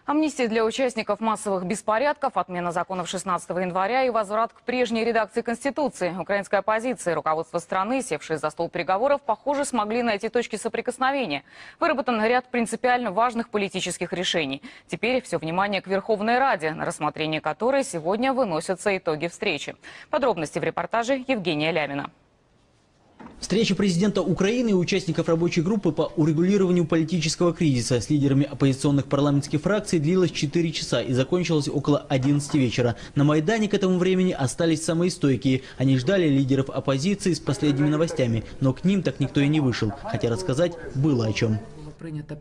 Амнистия для участников массовых беспорядков, отмена законов 16 января и возврат к прежней редакции Конституции. Украинская оппозиция и руководство страны, севшие за стол переговоров, похоже, смогли найти точки соприкосновения. Выработан ряд принципиально важных политических решений. Теперь все внимание к Верховной Раде, на рассмотрение которой сегодня выносятся итоги встречи. Подробности в репортаже Евгения Лямина. Встреча президента Украины и участников рабочей группы по урегулированию политического кризиса с лидерами оппозиционных парламентских фракций длилась 4 часа и закончилась около 11 вечера. На Майдане к этому времени остались самые стойкие. Они ждали лидеров оппозиции с последними новостями, но к ним так никто и не вышел, хотя рассказать было о чем. Принято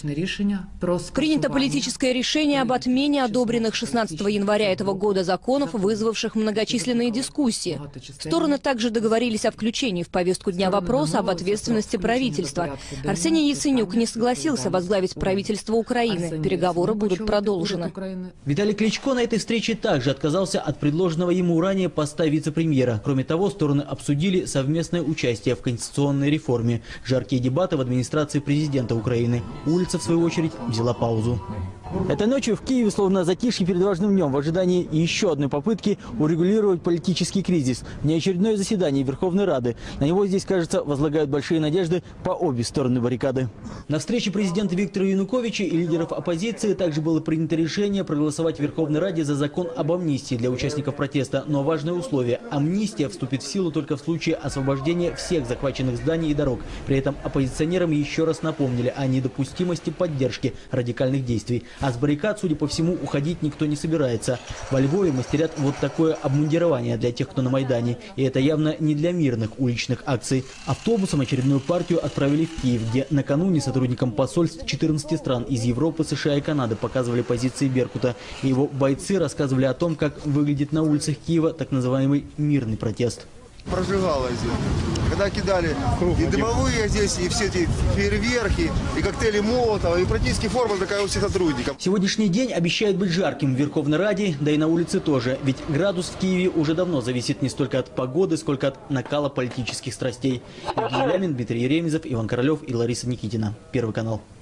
политическое решение об отмене одобренных 16 января этого года законов, вызвавших многочисленные дискуссии. Стороны также договорились о включении в повестку дня вопроса об ответственности правительства. Арсений Яценюк не согласился возглавить правительство Украины. Переговоры будут продолжены. Виталий Кличко на этой встрече также отказался от предложенного ему ранее поста вице-премьера. Кроме того, стороны обсудили совместное участие в конституционной реформе. Жаркие дебаты в администрации президента Украины. Улица, в свою очередь, взяла паузу. Этой ночью в Киеве словно затишье перед важным днем в ожидании еще одной попытки урегулировать политический кризис. Внеочередное заседание Верховной Рады. На него здесь, кажется, возлагают большие надежды по обе стороны баррикады. На встрече президента Виктора Януковича и лидеров оппозиции также было принято решение проголосовать в Верховной Раде за закон об амнистии для участников протеста. Но важное условие – амнистия вступит в силу только в случае освобождения всех захваченных зданий и дорог. При этом оппозиционерам еще раз напомнили о недопустимости поддержки радикальных действий. А с баррикад, судя по всему, уходить никто не собирается. Во Львове мастерят вот такое обмундирование для тех, кто на Майдане. И это явно не для мирных уличных акций. Автобусом очередную партию отправили в Киев, где накануне сотрудникам посольств 14 стран из Европы, США и Канады показывали позиции Беркута. И его бойцы рассказывали о том, как выглядит на улицах Киева так называемый мирный протест. Прожигало здесь. Когда кидали и дымовые здесь, и все эти фейерверки, и коктейли Молотова, и практически форма такая у всех сотрудников. Сегодняшний день обещает быть жарким в Верховной Раде, да и на улице тоже. Ведь градус в Киеве уже давно зависит не столько от погоды, сколько от накала политических страстей. Евгений Лямин, Дмитрий Еремезов, Иван Королев и Лариса Никитина. Первый канал.